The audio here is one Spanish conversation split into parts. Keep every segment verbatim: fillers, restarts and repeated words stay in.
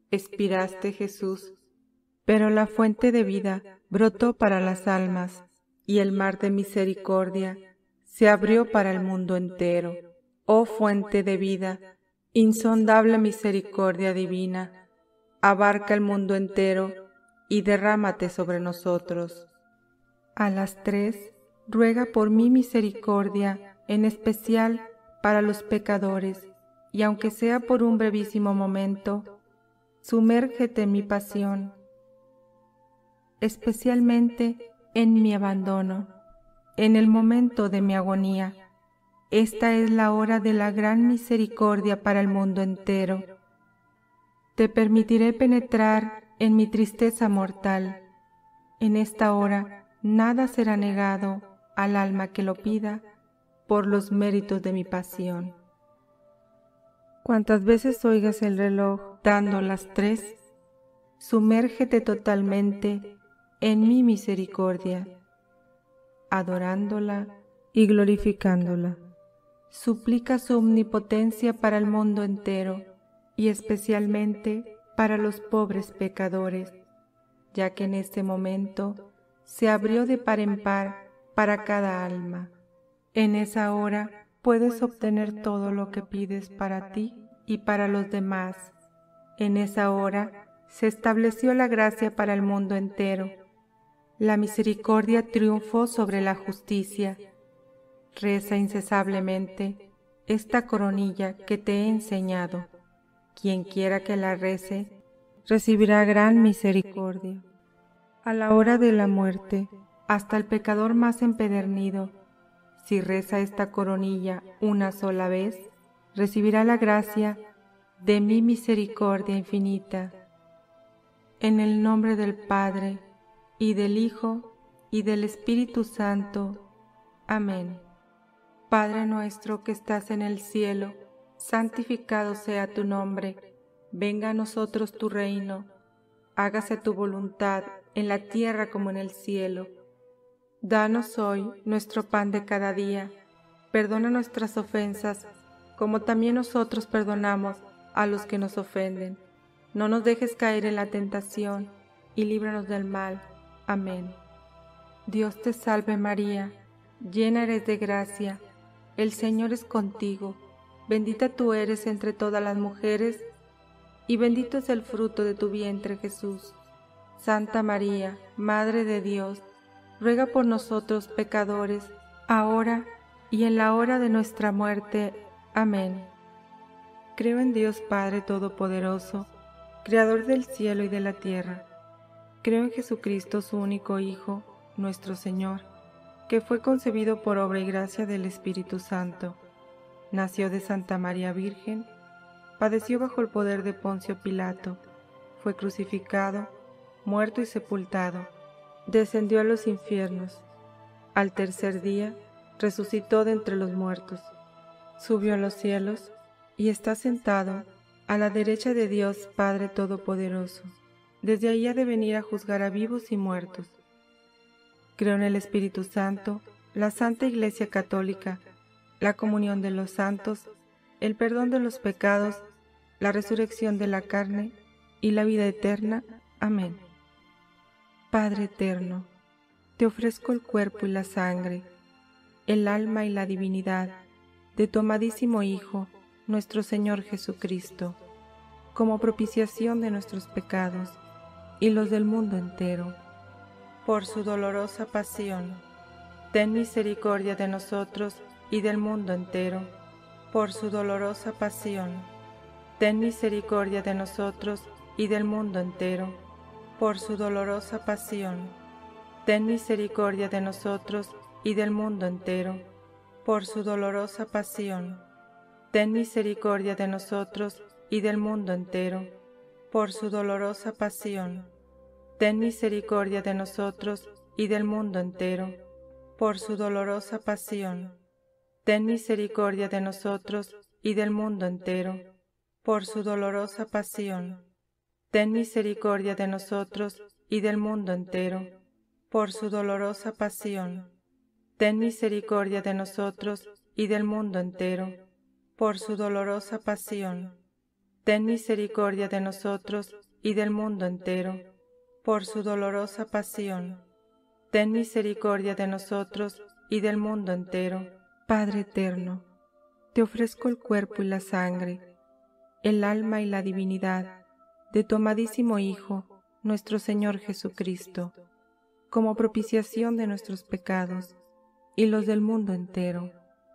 expiraste, Jesús, pero la fuente de vida brotó para las almas, y el mar de misericordia se abrió para el mundo entero. Oh fuente de vida, insondable misericordia divina, abarca el mundo entero y derrámate sobre nosotros. A las tres, ruega por mi misericordia, en especial para los pecadores, y aunque sea por un brevísimo momento, sumérgete en mi pasión, especialmente en mi abandono, en el momento de mi agonía. Esta es la hora de la gran misericordia para el mundo entero. Te permitiré penetrar en mi tristeza mortal. En esta hora nada será negado al alma que lo pida por los méritos de mi pasión. Cuantas veces oigas el reloj dando las tres, sumérgete totalmente en mi misericordia, adorándola y glorificándola. Suplica su omnipotencia para el mundo entero y especialmente para los pobres pecadores, ya que en este momento se abrió de par en par para cada alma. En esa hora puedes obtener todo lo que pides para ti y para los demás. En esa hora se estableció la gracia para el mundo entero. La misericordia triunfó sobre la justicia. Reza incesablemente esta coronilla que te he enseñado. Quien quiera que la rece, recibirá gran misericordia. A la hora de la muerte, hasta el pecador más empedernido, si reza esta coronilla una sola vez, recibirá la gracia de mi misericordia infinita. En el nombre del Padre, y del Hijo, y del Espíritu Santo. Amén. Padre nuestro que estás en el cielo, santificado sea tu nombre. Venga a nosotros tu reino. Hágase tu voluntad en la tierra como en el cielo. Danos hoy nuestro pan de cada día. Perdona nuestras ofensas, como también nosotros perdonamos a los que nos ofenden. No nos dejes caer en la tentación, y líbranos del mal. Amén. Dios te salve María, llena eres de gracia, el Señor es contigo. Bendita tú eres entre todas las mujeres, y bendito es el fruto de tu vientre, Jesús. Santa María, Madre de Dios, ruega por nosotros pecadores, ahora y en la hora de nuestra muerte. Amén. Creo en Dios Padre Todopoderoso, Creador del cielo y de la tierra. Creo en Jesucristo, su único Hijo, nuestro Señor, que fue concebido por obra y gracia del Espíritu Santo. Nació de Santa María Virgen, padeció bajo el poder de Poncio Pilato, fue crucificado, muerto y sepultado, descendió a los infiernos. Al tercer día resucitó de entre los muertos, subió a los cielos y está sentado a la derecha de Dios Padre Todopoderoso. Desde ahí ha de venir a juzgar a vivos y muertos. Creo en el Espíritu Santo, la Santa Iglesia Católica, la comunión de los santos, el perdón de los pecados, la resurrección de la carne y la vida eterna. Amén. Padre eterno, te ofrezco el cuerpo y la sangre, el alma y la divinidad de tu amadísimo Hijo, nuestro Señor Jesucristo, como propiciación de nuestros pecados y los del mundo entero. Por su dolorosa pasión, ten misericordia de nosotros y del mundo entero. Por su dolorosa pasión, ten misericordia de nosotros y del mundo entero. Por su dolorosa pasión, ten misericordia de nosotros y del mundo entero. Por su dolorosa pasión, ten misericordia de nosotros y del mundo entero. Por su dolorosa pasión, ten misericordia de nosotros y del mundo entero. Por su dolorosa pasión, ten misericordia de nosotros y del mundo entero. Por su dolorosa pasión, ten misericordia de nosotros y del mundo entero. Por su dolorosa pasión, ten misericordia de nosotros y del mundo entero. Por su dolorosa pasión, ten misericordia de nosotros y del mundo entero. Por su dolorosa pasión, ten misericordia de nosotros y del mundo entero. Padre eterno, te ofrezco el cuerpo y la sangre, el alma y la divinidad de tu amadísimo Hijo, nuestro Señor Jesucristo, como propiciación de nuestros pecados y los del mundo entero.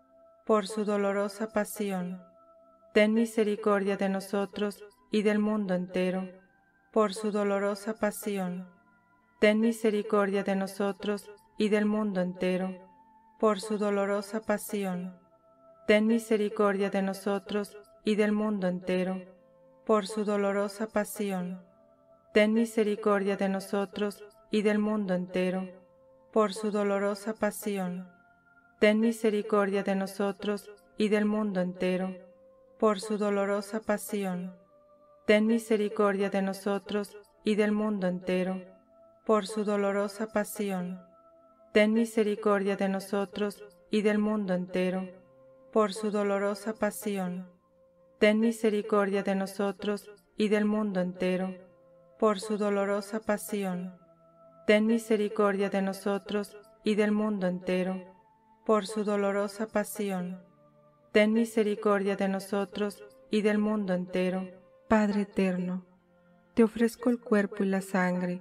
Por su dolorosa pasión, ten misericordia de nosotros y del mundo entero. Por su dolorosa pasión, ten misericordia de nosotros y del mundo entero. Por su dolorosa pasión, ten misericordia de nosotros y del mundo entero. Por su dolorosa pasión, ten misericordia de nosotros y del mundo entero. Por su dolorosa pasión, ten misericordia de nosotros y del mundo entero. Por su dolorosa pasión, ten misericordia de nosotros y del mundo entero. Por su dolorosa pasión, ten misericordia de nosotros y del mundo entero. Por su dolorosa pasión, ten misericordia de nosotros y del mundo entero. Por su dolorosa pasión, ten misericordia de nosotros y del mundo entero. Por su dolorosa pasión, ten misericordia de nosotros y del mundo entero. Padre eterno, te ofrezco el cuerpo y la sangre,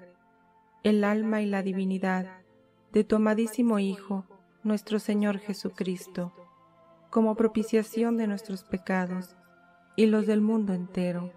el alma y la divinidad de tu amadísimo Hijo, nuestro Señor Jesucristo, como propiciación de nuestros pecados y los del mundo entero.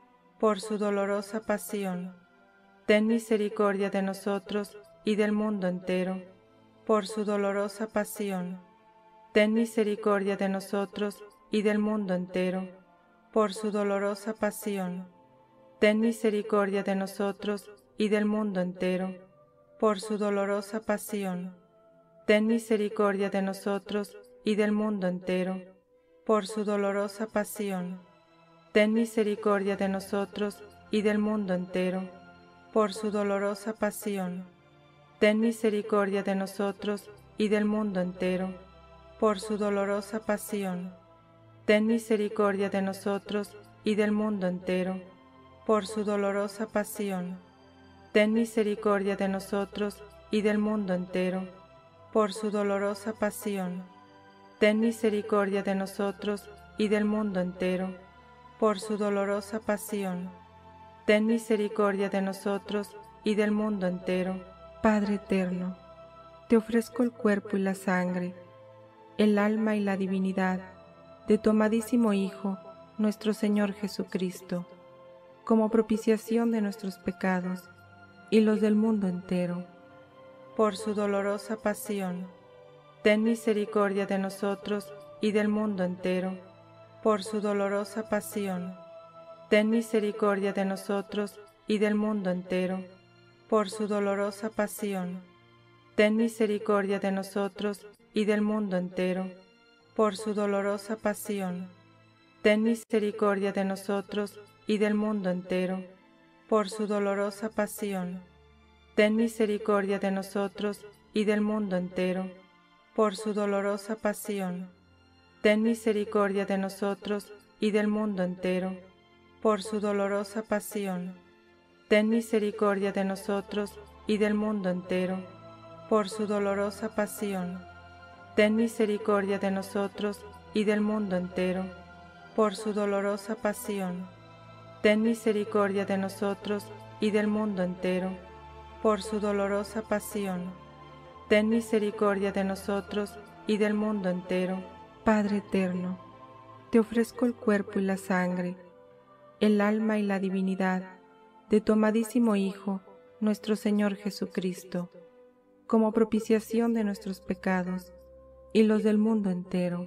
Por su dolorosa pasión, ten misericordia de nosotros y del mundo entero. Por su dolorosa pasión, ten misericordia de nosotros y del mundo entero. Por su dolorosa pasión, ten misericordia de nosotros y del mundo entero. Por su dolorosa pasión, ten misericordia de nosotros y del mundo entero. Por su dolorosa pasión, ten misericordia de nosotros y del mundo entero. Por su dolorosa pasión, ten misericordia de nosotros y del mundo entero. Por su dolorosa pasión, ten misericordia de nosotros y del mundo entero. Por su dolorosa pasión, ten misericordia de nosotros y del mundo entero. Por su dolorosa pasión, ten misericordia de nosotros y del mundo entero. Por su dolorosa pasión, ten misericordia de nosotros y del mundo entero. Padre eterno, te ofrezco el cuerpo y la sangre, el alma y la divinidad de tu amadísimo Hijo, nuestro Señor Jesucristo, como propiciación de nuestros pecados y los del mundo entero. Por su dolorosa pasión, ten misericordia de nosotros y del mundo entero. Por su dolorosa pasión, ten misericordia de nosotros y del mundo entero. Por su dolorosa pasión, ten misericordia de nosotros y del mundo entero. Por su dolorosa pasión, ten misericordia de nosotros y del mundo entero. Por su dolorosa pasión, ten misericordia de nosotros y del mundo entero. Por su dolorosa pasión, ten misericordia de nosotros y del mundo entero. Por su dolorosa pasión, ten misericordia de nosotros y del mundo entero. Por su dolorosa pasión, ten misericordia de nosotros y del mundo entero. Por su dolorosa pasión, ten misericordia de nosotros y del mundo entero. Por su dolorosa pasión, ten misericordia de nosotros y del mundo entero. Padre eterno, te ofrezco el cuerpo y la sangre, el alma y la divinidad de tu amadísimo Hijo, nuestro Señor Jesucristo, como propiciación de nuestros pecados y los del mundo entero.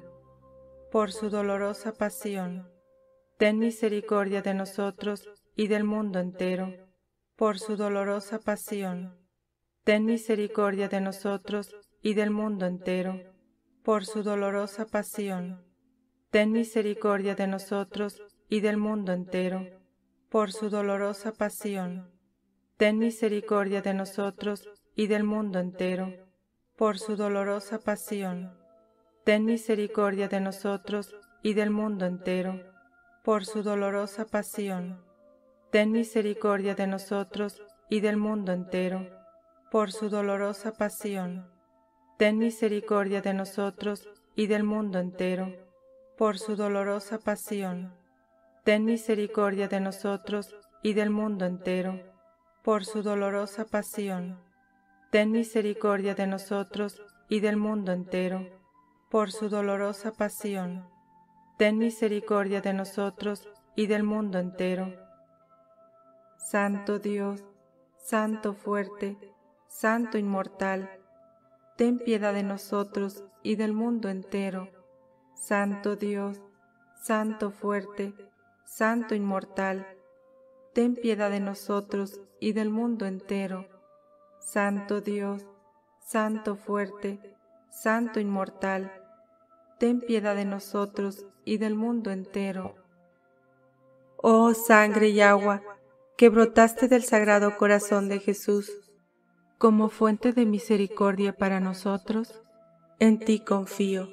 Por su dolorosa pasión, ten misericordia de nosotros y del mundo entero. Por su dolorosa pasión, ten misericordia de nosotros y del mundo entero. Por su dolorosa pasión, ten misericordia de nosotros y del mundo entero. Por su dolorosa pasión, ten misericordia de nosotros y del mundo entero. Por su dolorosa pasión, ten misericordia de nosotros y del mundo entero. por su dolorosa pasión. Ten misericordia de nosotros y del mundo entero, por su dolorosa pasión. Ten misericordia de nosotros y del mundo entero, por su dolorosa pasión. Ten misericordia de nosotros y del mundo entero, por su dolorosa pasión. Ten misericordia de nosotros y del mundo entero, por su dolorosa pasión. Ten misericordia de nosotros y del mundo entero. Santo Dios, Santo fuerte, Santo inmortal, ten piedad de nosotros y del mundo entero. Santo Dios, Santo fuerte, Santo inmortal, ten piedad de nosotros y del mundo entero. Santo Dios, Santo fuerte, Santo inmortal, ten piedad de nosotros y del mundo entero. Oh sangre y agua, que brotaste del Sagrado Corazón de Jesús, como fuente de misericordia para nosotros, en ti confío.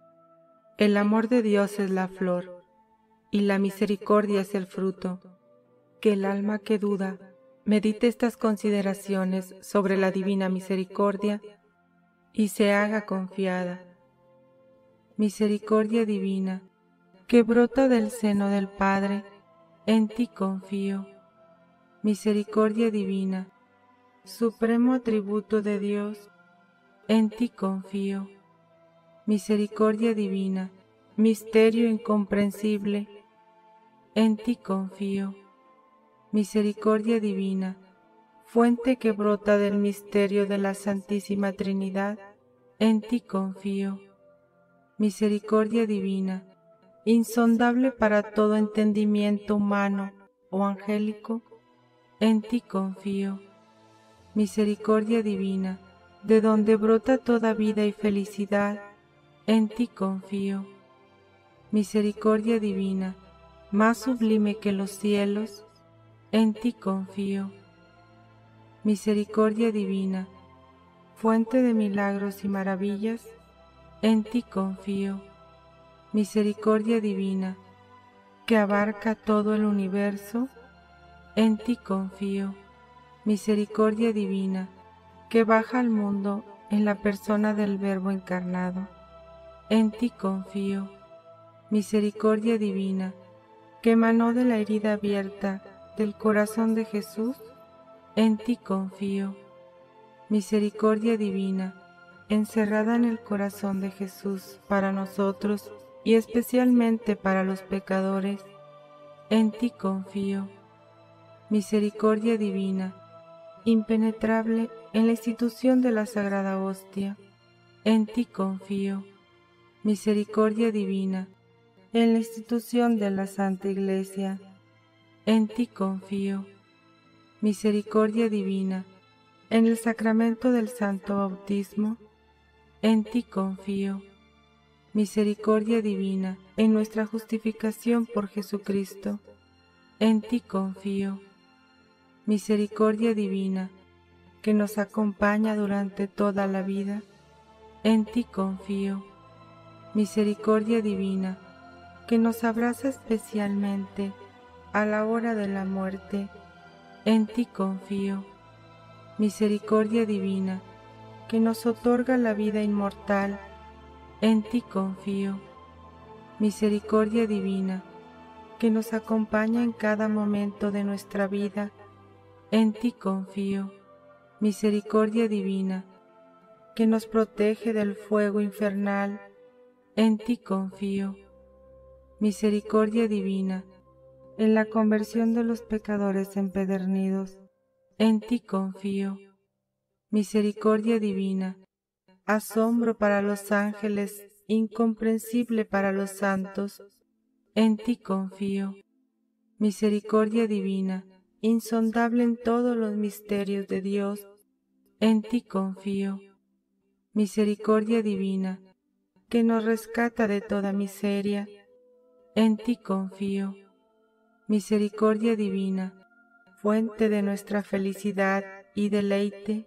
El amor de Dios es la flor, y la misericordia es el fruto. Que el alma que duda medite estas consideraciones sobre la divina misericordia y se haga confiada. Misericordia divina, que brota del seno del Padre, en ti confío. Misericordia divina, supremo atributo de Dios, en ti confío. Misericordia divina, misterio incomprensible, en ti confío. Misericordia divina, fuente que brota del misterio de la Santísima Trinidad, en ti confío. Misericordia divina, insondable para todo entendimiento humano o angélico, en ti confío. Misericordia divina, de donde brota toda vida y felicidad, en ti confío. Misericordia divina, más sublime que los cielos, en ti confío. Misericordia divina, fuente de milagros y maravillas, en ti confío. Misericordia divina, que abarca todo el universo, en ti confío. Misericordia divina, que baja al mundo en la persona del Verbo encarnado, en ti confío. Misericordia divina, que emanó de la herida abierta del corazón de Jesús, en ti confío. Misericordia divina, encerrada en el corazón de Jesús para nosotros y especialmente para los pecadores, en ti confío. Misericordia divina, impenetrable en la institución de la Sagrada Hostia, en ti confío. Misericordia divina, en la institución de la Santa Iglesia, en ti confío. Misericordia divina, en el sacramento del Santo Bautismo, en ti confío. Misericordia divina, en nuestra justificación por Jesucristo, en ti confío. Misericordia divina, que nos acompaña durante toda la vida, en ti confío. Misericordia divina, que nos abraza especialmente a la hora de la muerte, en ti confío. Misericordia divina, que nos otorga la vida inmortal, en ti confío. Misericordia divina, que nos acompaña en cada momento de nuestra vida, en ti confío. Misericordia divina, que nos protege del fuego infernal, en ti confío. Misericordia divina, en la conversión de los pecadores empedernidos, en ti confío. Misericordia divina, asombro para los ángeles, incomprensible para los santos, en ti confío. Misericordia divina, insondable en todos los misterios de Dios, en ti confío. Misericordia divina, que nos rescata de toda miseria, en ti confío. Misericordia divina, fuente de nuestra felicidad y deleite,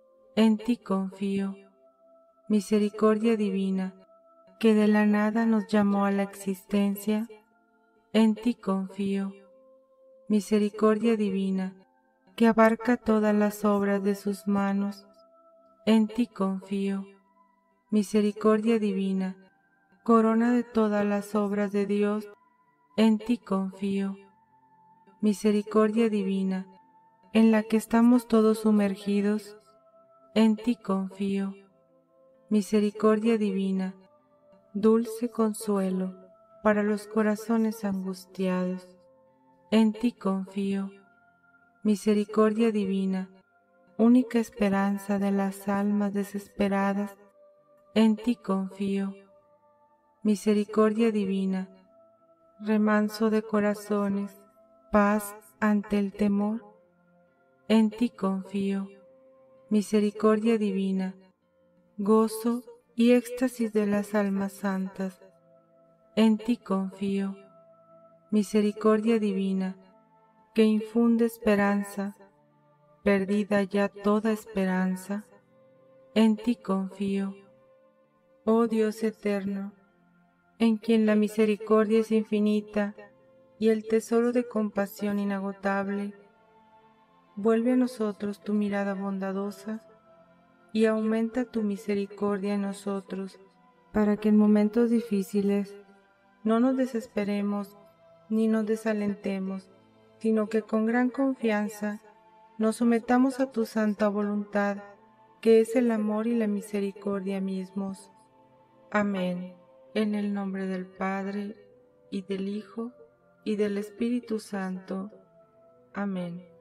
en ti confío. Misericordia divina, que de la nada nos llamó a la existencia, en ti confío. Misericordia divina, que abarca todas las obras de sus manos, en ti confío. Misericordia divina, corona de todas las obras de Dios, en ti confío. Misericordia divina, en la que estamos todos sumergidos, en ti confío. Misericordia divina, dulce consuelo para los corazones angustiados, en ti confío. Misericordia divina, única esperanza de las almas desesperadas, en ti confío. Misericordia divina, remanso de corazones, paz ante el temor, en ti confío. Misericordia divina, gozo y éxtasis de las almas santas, en ti confío. Misericordia divina, que infunde esperanza, perdida ya toda esperanza, en ti confío. Oh Dios eterno, en quien la misericordia es infinita y el tesoro de compasión inagotable, vuelve a nosotros tu mirada bondadosa y aumenta tu misericordia en nosotros, para que en momentos difíciles no nos desesperemos ni nos desalentemos, sino que con gran confianza nos sometamos a tu santa voluntad, que es el amor y la misericordia mismos. Amén. En el nombre del Padre, y del Hijo, y del Espíritu Santo. Amén.